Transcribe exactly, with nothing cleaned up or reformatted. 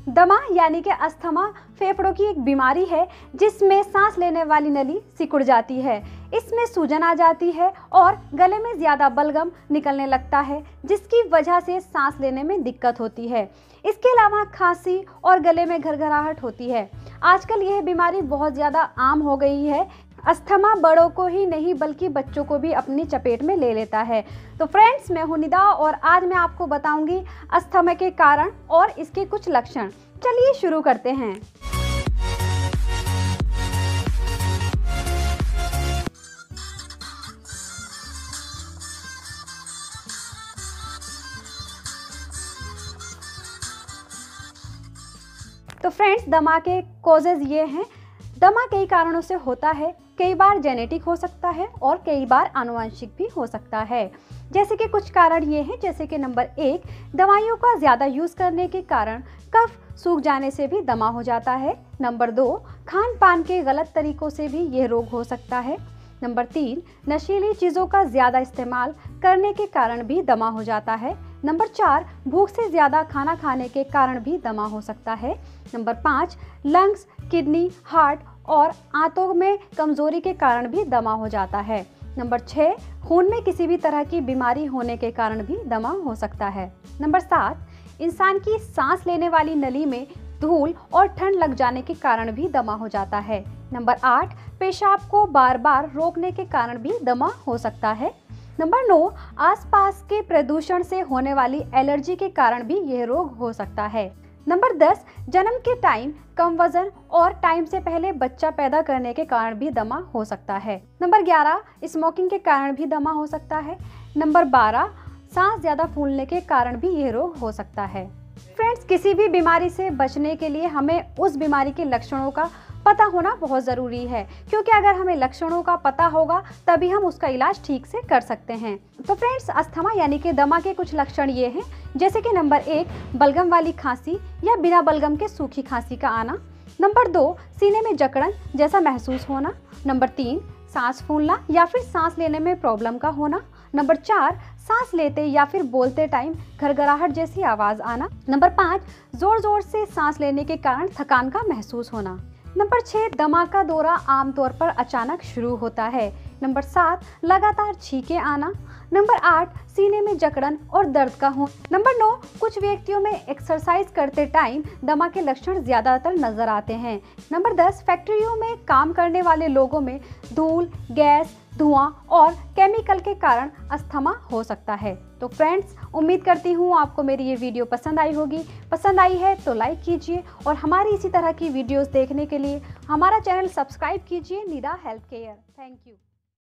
दमा यानी कि अस्थमा फेफड़ों की एक बीमारी है जिसमें सांस लेने वाली नली सिकुड़ जाती है। इसमें सूजन आ जाती है और गले में ज़्यादा बलगम निकलने लगता है, जिसकी वजह से सांस लेने में दिक्कत होती है। इसके अलावा खांसी और गले में घरघराहट होती है। आजकल यह बीमारी बहुत ज़्यादा आम हो गई है। अस्थमा बड़ों को ही नहीं बल्कि बच्चों को भी अपनी चपेट में ले लेता है। तो फ्रेंड्स, मैं हूं निदा और आज मैं आपको बताऊंगी अस्थमा के कारण और इसके कुछ लक्षण। चलिए शुरू करते हैं। तो फ्रेंड्स, दमा के कॉजेज ये हैं। दमा कई कारणों से होता है। कई बार जेनेटिक हो सकता है और कई बार आनुवंशिक भी हो सकता है। जैसे कि कुछ कारण ये हैं, जैसे कि नंबर एक, दवाइयों का ज़्यादा यूज़ करने के कारण कफ सूख जाने से भी दमा हो जाता है। नंबर दो, खान पान के गलत तरीकों से भी यह रोग हो सकता है। नंबर तीन, नशीली चीज़ों का ज़्यादा इस्तेमाल करने के कारण भी दमा हो जाता है। नंबर चार, भूख से ज़्यादा खाना खाने के कारण भी दमा हो सकता है। नंबर पाँच, लंग्स, किडनी, हार्ट और आंतों में कमजोरी के कारण भी दमा हो जाता है। नंबर छः, खून में किसी भी तरह की बीमारी होने के कारण भी दमा हो सकता है। नंबर सात, इंसान की सांस लेने वाली नली में धूल और ठंड लग जाने के कारण भी दमा हो जाता है। नंबर आठ, पेशाब को बार बार रोकने के कारण भी दमा हो सकता है। नंबर नौ, आसपास के प्रदूषण से होने वाली एलर्जी के कारण भी यह रोग हो सकता है। नंबर दस, जन्म के टाइम कम वजन और टाइम से पहले बच्चा पैदा करने के कारण भी दमा हो सकता है। नंबर ग्यारह, स्मोकिंग के कारण भी दमा हो सकता है। नंबर बारह, सांस ज़्यादा फूलने के कारण भी यह रोग हो सकता है। फ्रेंड्स, किसी भी बीमारी से बचने के लिए हमें उस बीमारी के लक्षणों का पता होना बहुत ज़रूरी है, क्योंकि अगर हमें लक्षणों का पता होगा तभी हम उसका इलाज ठीक से कर सकते हैं। तो फ्रेंड्स, अस्थमा यानी कि दमा के कुछ लक्षण ये हैं, जैसे कि नंबर एक, बलगम वाली खांसी या बिना बलगम के सूखी खांसी का आना। नंबर दो, सीने में जकड़न जैसा महसूस होना। नंबर तीन, सांस फूलना या फिर सांस लेने में प्रॉब्लम का होना। नंबर चार, सांस लेते या फिर बोलते टाइम घरघराहट जैसी आवाज़ आना। नंबर पाँच, जोर जोर से सांस लेने के कारण थकान का महसूस होना। नंबर छः, दमा का दौरा आमतौर पर अचानक शुरू होता है। नंबर सात, लगातार छींके आना। नंबर आठ, सीने में जकड़न और दर्द का होना। नंबर नौ, कुछ व्यक्तियों में एक्सरसाइज करते टाइम दमा के लक्षण ज़्यादातर नजर आते हैं। नंबर दस, फैक्ट्रियों में काम करने वाले लोगों में धूल, गैस, धुआं और केमिकल के कारण अस्थमा हो सकता है। तो फ्रेंड्स, उम्मीद करती हूँ आपको मेरी ये वीडियो पसंद आई होगी। पसंद आई है तो लाइक कीजिए और हमारी इसी तरह की वीडियोस देखने के लिए हमारा चैनल सब्सक्राइब कीजिए, Nida health care. Thank you.